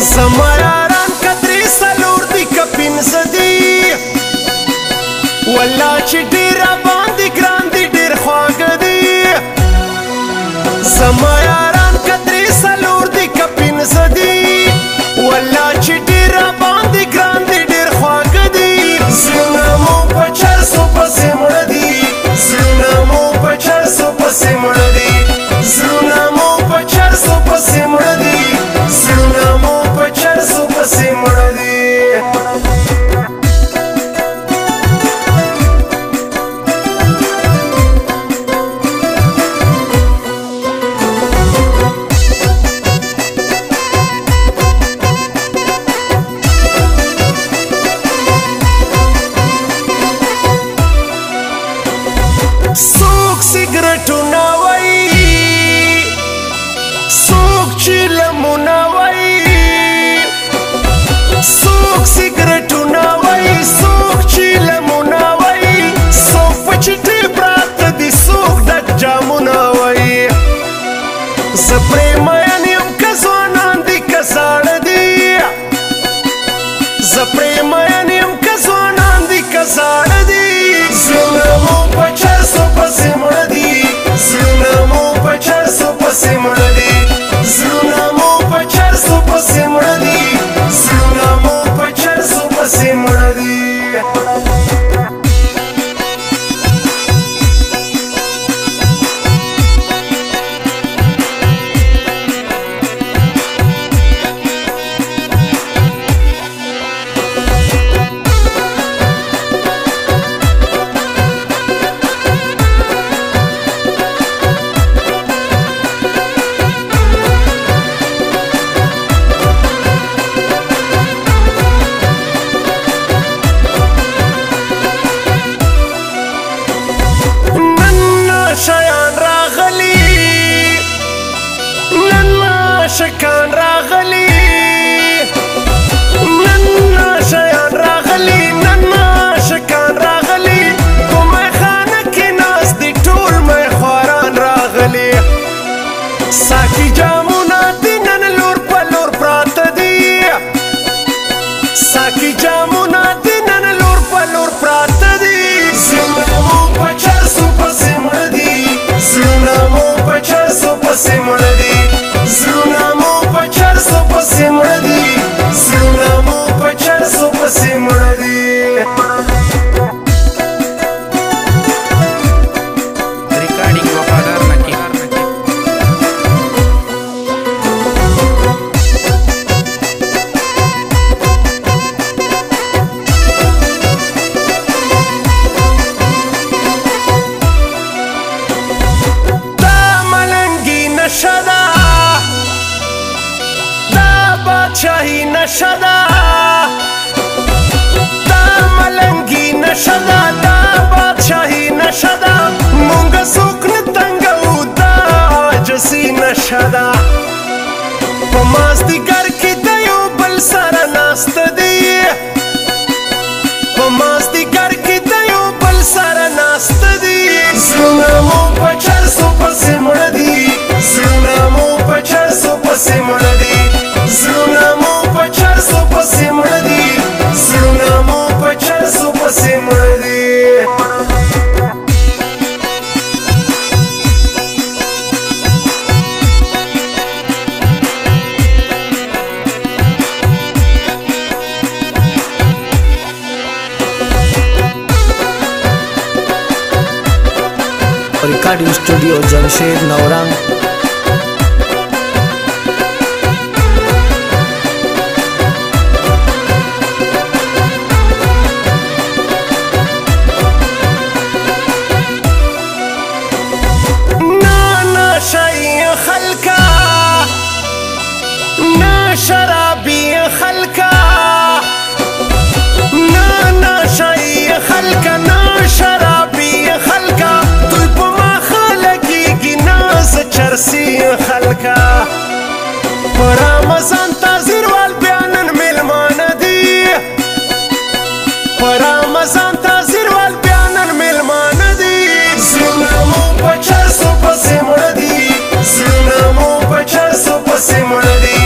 زما یاران که درې څلور دي که پنځه دي والله چې ډېر راباندې ګران دي ډېر خواږه دي زما یاران که درې څلور دي که پنځه دي والله چې ډېر راباندې ګران دي ډېر خواږه دي زړونه مو په چرسو پسې مړه دي زړونه مو په چرسو پسې مړه دي زړونه مو په چرسو پسې مړه دي زړونه مو په چرسو پسې مړه دي څوک سګرټونه وایي څوک چیلمونه وایي څوک سګرټونه وایي څوک چیلمونه وایي څوک په چټۍ پراته دي څوک ډک جامونه وایي زه پرې مین یم که ځوانان دي که زاړه دي زه پرې مین یم که ځوانان دي که زاړه دي زړونه مو په چرسو پسې مړه دي زړونه مو په چرسو پسې مړه دي زړونه مو په چرسو پسې مړه دي زړونه مو په چرسو پسې مړه دي شکان راغلی نن شیان راغلی نن شکان راغلی په میخانه کې ناست دي ټول میخواران راغلی ساقي جامونه دي نن لور په لور پراته دي ساقي جامونه دي نن لور په لور پراته دي زړونه مو په چرسو پسې مړه دي زړونه مو په چرسو پسې مړه دي زړونه مو په چرسو پسې مړه دي زړونه مو په چرسو پسې مړه دي ریکارډینګ وفادار نکي دا ملنګي نشه ده بادشاهی نشه ده دا ملنګي نشه ده دا بادشاهی نشه ده مونږ څوک نه تنګوو دا عاجزي نشه ده په مازدیګر کې د یو بل سره ناسته دي په مازدیګر کې د یو بل سره ناسته دي زړونه مو په چرسو پسې مړه دي زړونه مو په چرسو پسې مړه دي زړونه مو په چرسو پسې مړه دي زړونه مو په چرسو پسې مړه دي recording studio Jamshed नौरंग شرابي خلکا نا شای خلکا نا شرابي خلکا دوی په ما خلګيږي ناز چرسي خلکا په رمضان تازیر وال بیانن میلمانه دي په رمضان تازیر وال بیانن میلمانه دي زړونه مو په چرسو پسې مړه دي زړونه مو په چرسو پسې مړه دي